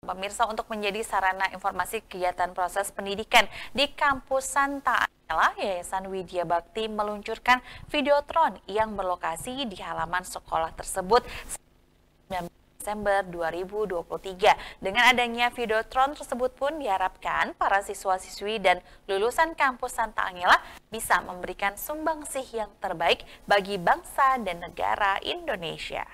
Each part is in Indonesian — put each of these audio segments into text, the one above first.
pemirsa, untuk menjadi sarana informasi kegiatan proses pendidikan di kampus Santa Angela, Yayasan Widya Bakti meluncurkan videotron yang berlokasi di halaman sekolah tersebut 19 Desember 2023. Dengan adanya videotron tersebut pun diharapkan para siswa-siswi dan lulusan kampus Santa Angela bisa memberikan sumbangsih yang terbaik bagi bangsa dan negara Indonesia.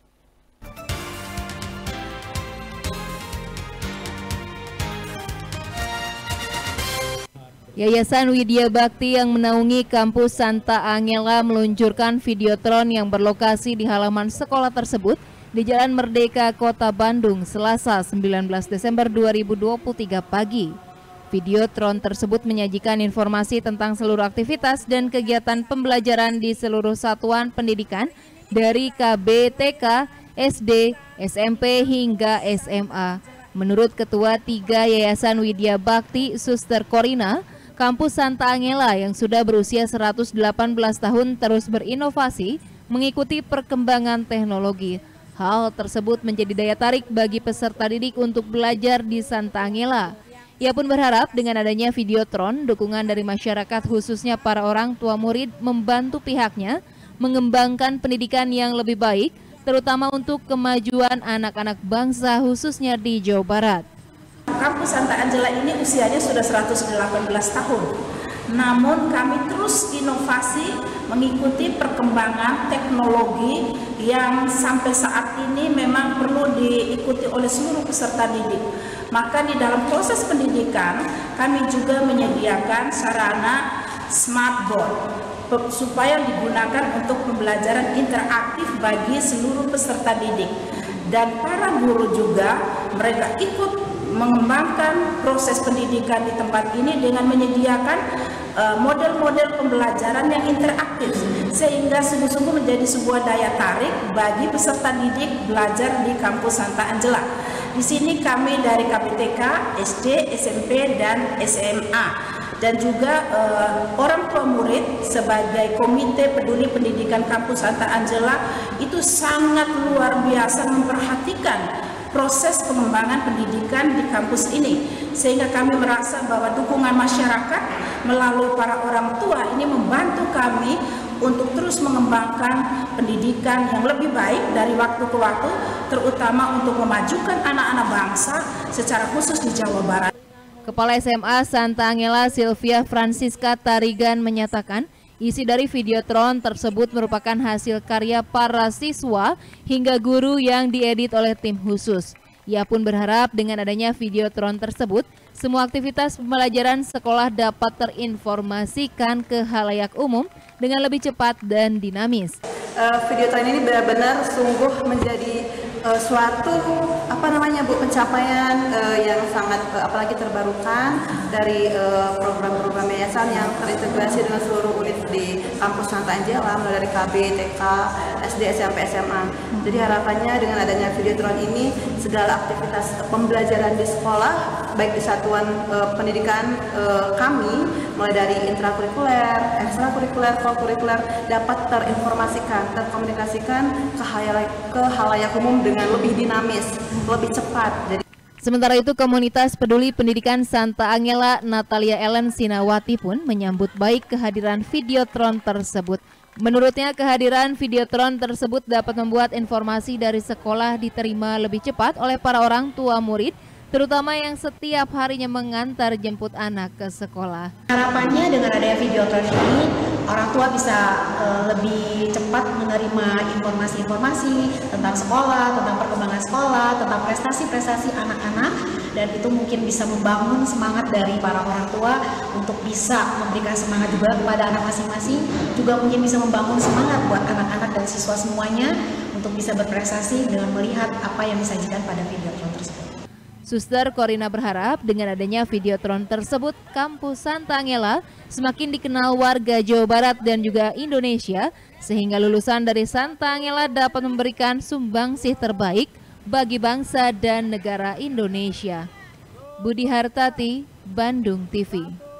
Yayasan Widya Bakti yang menaungi kampus Santa Angela meluncurkan videotron yang berlokasi di halaman sekolah tersebut di Jalan Merdeka, Kota Bandung, Selasa 19 Desember 2023 pagi. Videotron tersebut menyajikan informasi tentang seluruh aktivitas dan kegiatan pembelajaran di seluruh satuan pendidikan dari KB, TK, SD, SMP hingga SMA. Menurut Ketua 3 Yayasan Widya Bakti, Suster Korina, kampus Santa Angela yang sudah berusia 118 tahun terus berinovasi mengikuti perkembangan teknologi. Hal tersebut menjadi daya tarik bagi peserta didik untuk belajar di Santa Angela. Ia pun berharap dengan adanya videotron, dukungan dari masyarakat khususnya para orang tua murid membantu pihaknya mengembangkan pendidikan yang lebih baik, terutama untuk kemajuan anak-anak bangsa khususnya di Jawa Barat. Kampus Santa Angela ini usianya sudah 118 tahun. Namun kami terus inovasi mengikuti perkembangan teknologi yang sampai saat ini memang perlu diikuti oleh seluruh peserta didik. Maka di dalam proses pendidikan kami juga menyediakan sarana smartboard supaya digunakan untuk pembelajaran interaktif bagi seluruh peserta didik. Dan para guru juga mereka ikut mengembangkan proses pendidikan di tempat ini dengan menyediakan model-model pembelajaran yang interaktif sehingga sungguh-sungguh menjadi sebuah daya tarik bagi peserta didik belajar di kampus Santa Angela. Di sini kami dari KPTK, SD, SMP, dan SMA dan juga orang tua murid sebagai Komite Peduli Pendidikan Kampus Santa Angela itu sangat luar biasa memperhatikan proses pengembangan pendidikan di kampus ini, sehingga kami merasa bahwa dukungan masyarakat melalui para orang tua ini membantu kami untuk terus mengembangkan pendidikan yang lebih baik dari waktu ke waktu, terutama untuk memajukan anak-anak bangsa secara khusus di Jawa Barat. Kepala SMA Santa Angela Sylvia Francisca Tarigan menyatakan isi dari videotron tersebut merupakan hasil karya para siswa hingga guru yang diedit oleh tim khusus. Ia pun berharap dengan adanya videotron tersebut, semua aktivitas pembelajaran sekolah dapat terinformasikan ke khalayak umum dengan lebih cepat dan dinamis. Videotron ini benar-benar sungguh menjadi suatu pencapaian yang sangat apalagi terbarukan dari program-program yayasan yang terintegrasi dengan seluruh unit di kampus Santa Angela mulai dari KB, TK, SD, SMP, SMA. Jadi harapannya dengan adanya videotron ini segala aktivitas pembelajaran di sekolah baik di satuan pendidikan kami mulai dari intrakurikuler, ekstrakurikuler, kokurikuler dapat terinformasikan, terkomunikasikan ke khalayak umum dengan lebih dinamis, lebih cepat. Sementara itu, Komunitas Peduli Pendidikan Santa Angela Natalia Ellen Sinawati pun menyambut baik kehadiran videotron tersebut. Menurutnya, kehadiran videotron tersebut dapat membuat informasi dari sekolah diterima lebih cepat oleh para orang tua murid, terutama yang setiap harinya mengantar jemput anak ke sekolah. Harapannya dengan adanya videotron ini, orang tua bisa lebih cepat menerima informasi-informasi tentang sekolah, tentang perkembangan sekolah, tentang prestasi-prestasi anak-anak, dan itu mungkin bisa membangun semangat dari para orang tua untuk bisa memberikan semangat juga kepada anak masing-masing, juga mungkin bisa membangun semangat buat anak-anak dan siswa semuanya untuk bisa berprestasi dengan melihat apa yang disajikan pada videotron tersebut. Suster Korina berharap dengan adanya videotron tersebut, kampus Santa Angela semakin dikenal warga Jawa Barat dan juga Indonesia, sehingga lulusan dari Santa Angela dapat memberikan sumbangsih terbaik bagi bangsa dan negara Indonesia. Budi Hartati, Bandung TV.